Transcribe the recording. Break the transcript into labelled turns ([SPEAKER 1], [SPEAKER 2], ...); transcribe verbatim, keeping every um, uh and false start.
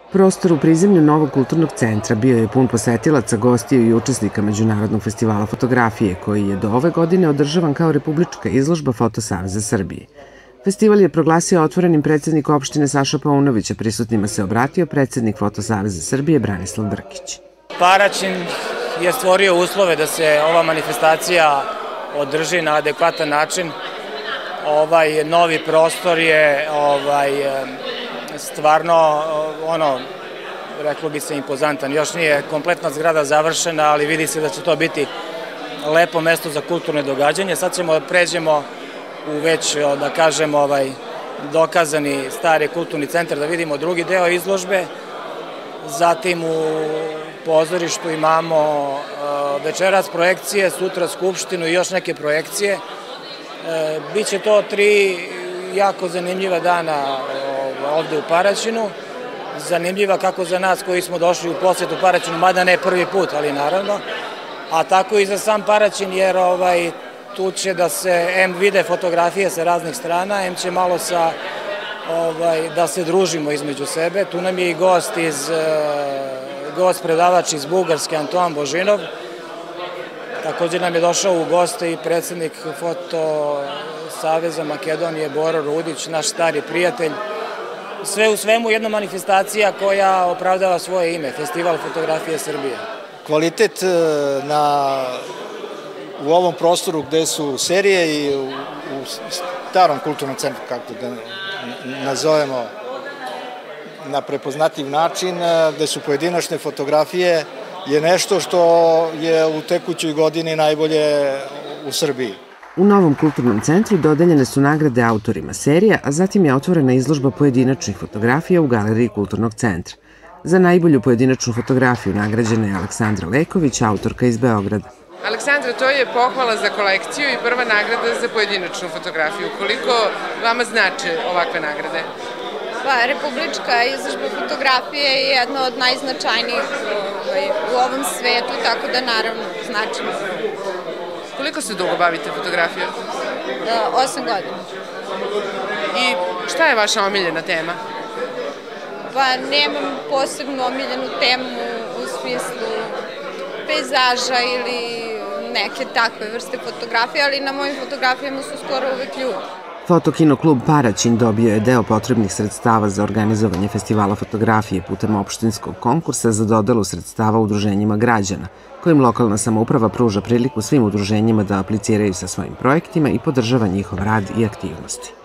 [SPEAKER 1] Prostor u prizemlju Novog kulturnog centra bio je pun posetilaca, gostiju i učesnika Međunarodnog festivala fotografije, koji je do ove godine održavan kao republička izložba Foto Saveza Srbije. Festival je proglasio otvorenim predsednik opštine Saša Paunović, a prisutnima se obratio predsednik Foto Saveza Srbije Branislav Brkić.
[SPEAKER 2] Paraćin je stvorio uslove da se ova manifestacija održi na adekvatan način. Ovaj novi prostor je ovaj, stvarno, ono, reklo bi se, impozantan. Još nije kompletna zgrada završena, ali vidi se da će to biti lepo mesto za kulturne događanje. Sad ćemo da pređemo u već, da kažem, ovaj, dokazani stari kulturni centar, da vidimo drugi deo izložbe. Zatim u pozorištu imamo večeras projekcije, sutra skupštinu i još neke projekcije. Biće to tri jako zanimljiva dana ovde u Paraćinu. Zanimljiva kako za nas koji smo došli u posjetu Paraćinu, mada ne prvi put, ali naravno. A tako i za sam Paraćin, jer ovaj, tu će da se em vide fotografije sa raznih strana, em će malo sa, ovaj, da se družimo između sebe. Tu nam je i gost iz, gost predavač iz Bugarske, Antoan Božinov. Također nam je došao u goste i predsednik Foto Saveza Makedonije Boro Rudić, naš stari prijatelj. Sve u svemu jedna manifestacija koja opravdava svoje ime, Festival fotografije Srbije.
[SPEAKER 3] Kvalitet na, u ovom prostoru gde su serije i u, u starom kulturnom centru, kako da nazovemo, na prepoznatljiv način, gde su pojedinačne fotografije, je nešto što je u tekućoj godini najbolje u Srbiji.
[SPEAKER 1] U Novom kulturnom centru dodeljene su nagrade autorima serija, a zatim je otvorena izložba pojedinačnih fotografija u Galeriji kulturnog centra. Za najbolju pojedinačnu fotografiju nagrađena je Aleksandra Leković, autorka iz Beograda.
[SPEAKER 4] Aleksandra, to je pohvala za kolekciju i prva nagrada za pojedinačnu fotografiju. Koliko vama znače ovakve nagrade?
[SPEAKER 5] Pa, republička izložba fotografije je jedna od najznačajnijih u ovom svetu, tako da naravno značimo.
[SPEAKER 4] Koliko se dugo bavite fotografijom?
[SPEAKER 5] Osam godina.
[SPEAKER 4] I šta je vaša omiljena tema?
[SPEAKER 5] Pa nemam posebno omiljenu temu u smislu pejzaža ili neke takve vrste fotografije, ali na mojim fotografijama su skoro uvek ljudi.
[SPEAKER 1] Fotokino klub Paraćin dobio je deo potrebnih sredstava za organizovanje festivala fotografije putem opštinskog konkursa za dodelu sredstava udruženjima građana, kojim lokalna samouprava pruža priliku svim udruženjima da apliciraju sa svojim projektima i podržava njihov rad i aktivnosti.